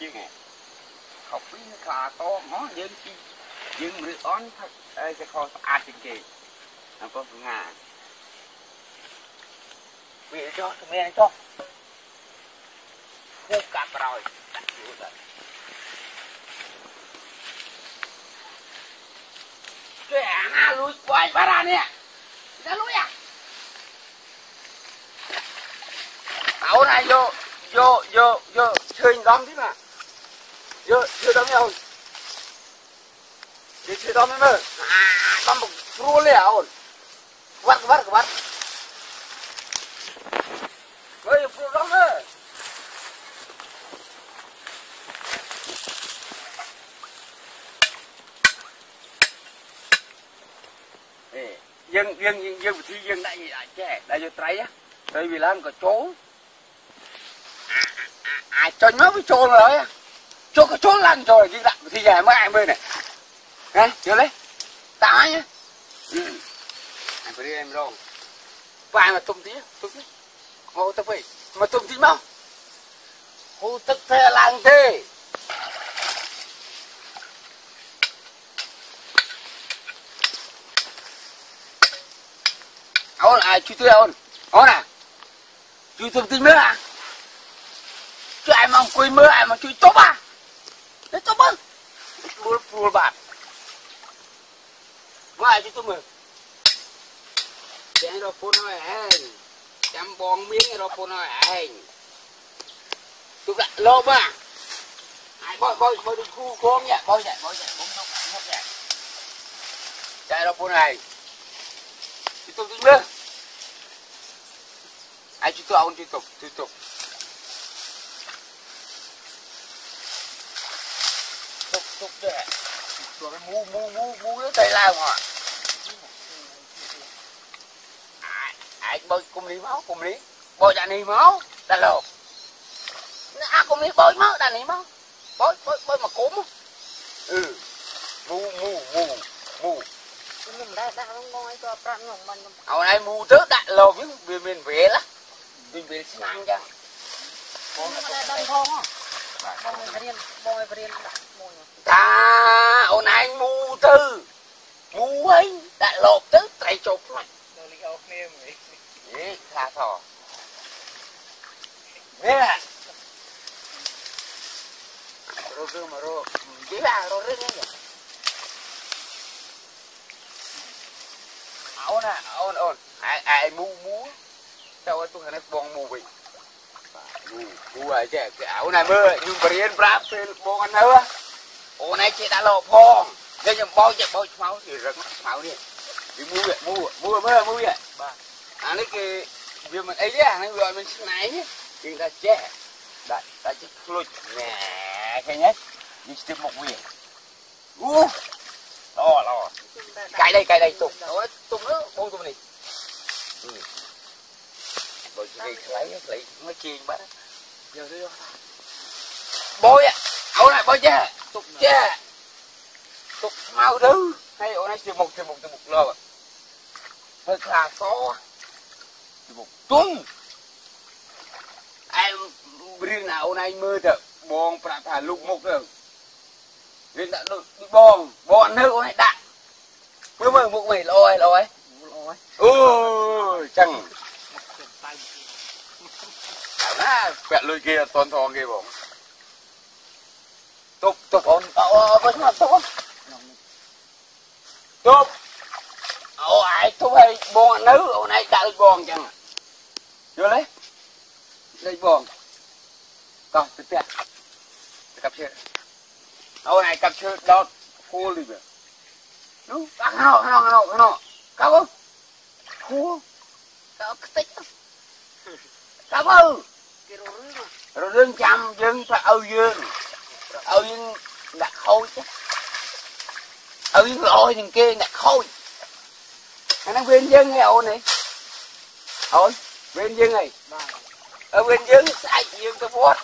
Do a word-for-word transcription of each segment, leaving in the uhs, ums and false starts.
chứ nghe học phí nó khá to nó dân chi dân mới on thật đây sẽ khó ăn trên kì nó có ngà vì cho tụi em cho khu cặp rồi cái à lùi quay vào ra nè ra lùi à áo này vô vô vô vô chơi đóng thế mà vô chơi đóng nhau đi chơi đóng nữa à đóng một rùa lẻo vắt vắt vắt với rùa đóng nữa dân dân dân dân thì dân đại đại trẻ đại vô trái á đây vì làm có chỗ à, à, à, cho nó với chỗ rồi á chỗ có chỗ lăn rồi đi đặt thì dài mới ai mươi này nè chưa lấy tao nhá ừ. Anh phải đi em rồi vài mà tôm tí tôm tí ngô tao phải mà tôm tí mau hú tức thế làng thế ôn à chui tôi ôn ôn à chui thông tin nữa à chứ ai mong quên mưa ai mà chui tốt à đấy tốt á luôn luôn bạn ngoài chui tôi mưa chén rồi phun nói hèn chăm bòn miếng rồi phun nói hèn tôi gạt lốp à ai bôi bôi bôi đi khu khóm nhỉ bôi nhỉ bôi nhỉ bôi nhóc nhóc nhỉ chén rồi phun này chui tôi tin nữa ai chú tôi ông chú tục chú tục tục tục đấy rồi cái mu mu mu mu nó tay lao mà ai ai bơi cùng lý máu cùng lý bơi đàn đi máu đàn lột à cùng lý bơi máu đàn đi máu bơi bơi bơi mà cúm ừ mu mu mu mu ở đây mu tớ đạn lột những về miền về lá mình về xin ăn chăng? Ta, ông anh mù tư, mù ấy, đã lột tới tay chụp này. Đấy, khá thò. Nè. Rồi rư mà rồi, chỉ là rồi rư nhé. Ôn à, ôn ôn, ai ai mù mù. Sao tôi thấy bong mù vậy? Mù, mù à chứ, cái áo này mưa, nhưng mà riêng rap thì bong ăn nữa. Ô này chị đã lộ phong, đây nhưng bao chạy bao máu thì rừng máu đi. Đi mua vậy, mua, mua mưa, mua vậy. À lấy cái việc mình ấy á, nó gọi mình xin này nhé. Thì ta chết, đại, ta chết lùi nè, cái nhé, đi tiếp một việc. U, lo lo, cái đây, cái đây tụng, tụng nữa, bông tụng này. Rồi lấy lấy lấy nó chiên bả giờ đi bôi à ổ này bôi chứ tục chứ tục mau thứ hay ổ này chỉ một chỉ một chỉ một lơ hơi khá to chỉ một tuần em riêng nào ổ này mưa được bòn phải thả lục một rồi riêng đã được đi bòn bòn nữa ổ này đạn mưa mưa một mày lôi lôi ôi chẳng à, quẹt lưỡi kia toàn thong kia bổng tục tục ôn ờ với mặt tục tục ô ai tục hay bòn nữ ô này đã bòn chẳng chưa lấy lấy bòn còn tiếp theo cặp chưa ô này cặp chưa đọt khô đi vậy đúng ăn nó ăn nó ăn nó ăn nó cao không khô cao tích cao không rồi dương chăm dương phải âu dương âu dương đặt khôi chứ âu dương lôi thằng kia đặt khôi anh đang bên dương hay ồn này thôi bên dương này ở bên dương sai dương cái bốt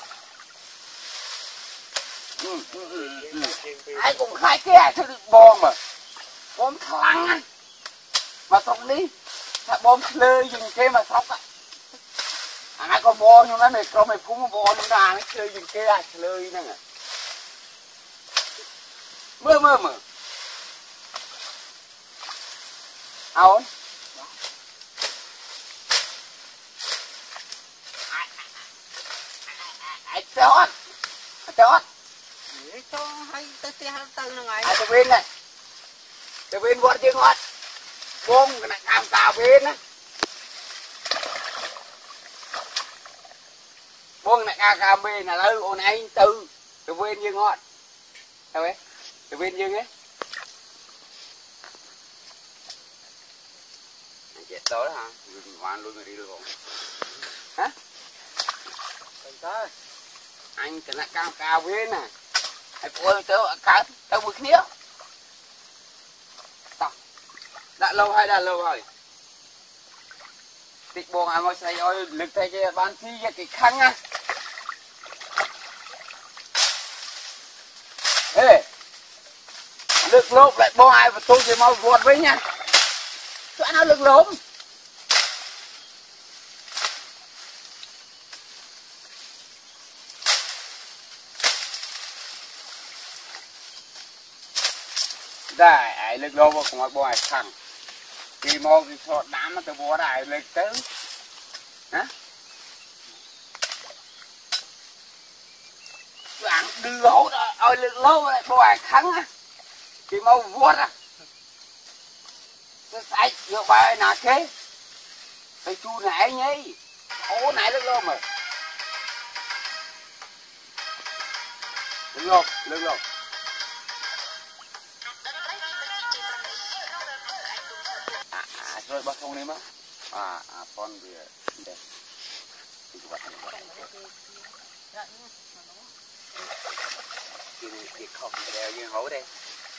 ừ, ừ, ừ, ừ. Ai cũng khai kia thôi được bom mà bom thằng anh mà xong đi bom lơ dùng kia mà sóc á anh có bò nhưng mà này có mày cũng bò nhưng mà nó chơi dùng kia lơi nè mơ mơ mơ áo ai chót chót cho hay tới tia tới nó ngày ai từ bên này từ bên vọt chứ ngọt bông cái này cam cào bên á bông này cam cào bên là lâu ôn anh từ từ bên như ngọt sao ấy từ bên như ấy chết tối hả ngoan luôn người đi được không hả anh cái này cam cào bên này ai coi tớ cá tớ bực nhía đã lâu hay đã lâu rồi tịch buồn ai mà say ơi lực tay cái ban thi cái khăn á ê lực lốp lại bo ai và tôi thì mau vọt với nha cho nó lực lốp đây ai lực lốp của mọi bo ai thằng thì mau cái sọt đám nó từ bo đại lực tới hả bạn đưa hổ ơi lực lốp lại bo ai khăn á thì mau vọt à cái sai vô bài nào thế phải chu nãy nhỉ ố nãy lực lốp rồi lực lốp lực lốp rồi bác không nếm á à à con về đây thì các bạn cái cái không đeo như hổ đây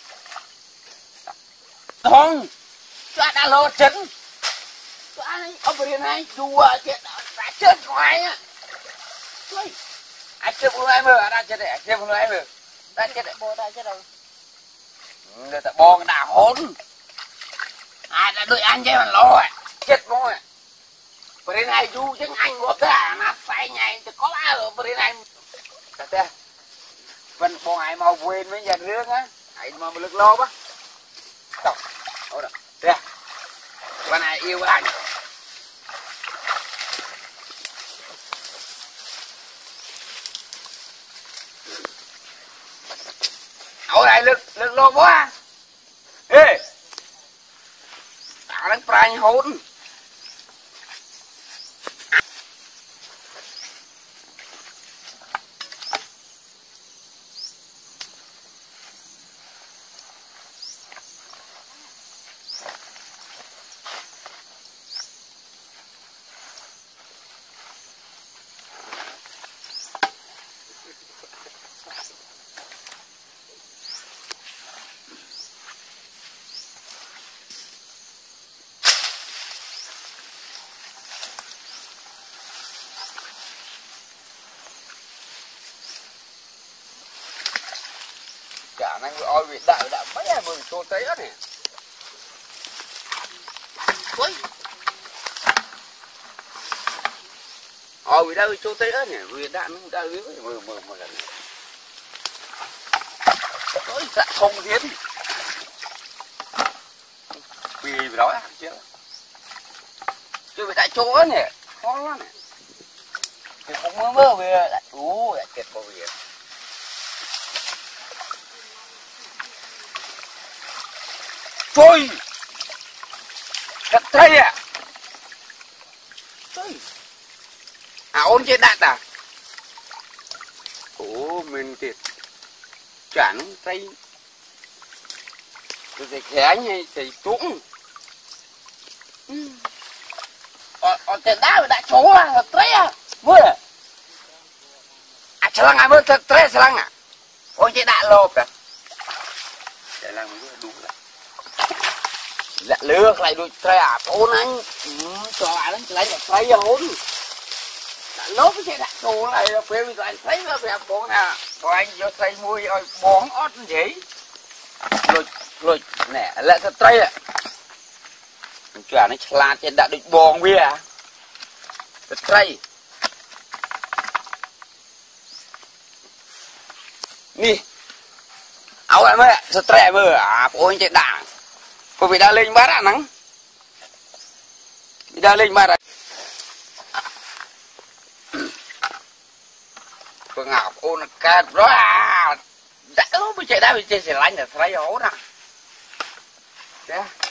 không cho đã lo trứng cho anh ông bên này đùa chết đã chết ngoài á thôi anh chưa muốn ai mơ đã chết đấy anh chưa muốn ai mơ đã chết đấy bố đã chết rồi người ta bò đã hôn ai đã đợi anh chơi mà lo à chết rồi bên này du chứ anh có cả mà phải nhảy thì có ai ở bên này thế vẫn bò ai mau quên với nhà nước á ai mà lực lo á tổng đó đây bên này yêu anh ở đây lực lực lo quá ê tao đang prai hôn cả năng oi bị đại đã mấy em mừng cho tới này ôi oi bị đâu cho tới này vì đã nó đã lưới mờ mờ mờ lần ôi dạ không tiến vì đó à chứ chứ bị tại chỗ này khó lắm này thì không mơ mơ về lại ú lại chết bao việc thôi thật thay à thôi à ôn chết đạn à ủa mình thiệt chẳng tay tôi thấy khé như thầy trũng ở trên đá đã chỗ là thật thay à vừa à selang à vừa thật thay selang à ôn chết đạn lộp à để làm vừa đủ lại lại lừa lại đôi tre à ôn anh cho lại đánh lấy một tre hôn lại lốp cái đặt đồ này về mình lại thấy nó về bộ nè rồi anh vô tre mùi rồi bón ót gì rồi rồi nè lại thật tre à chả nó là trên đã được bòn bia thật tre nè áo lại mới sờ tre mưa à ôi chạy đảng cô bị đa lên bát à nắng bị đa lên bát à cô ngọc ôn cát đó à đã ớ bị chạy đá bị chạy xe lạnh là thấy hố nè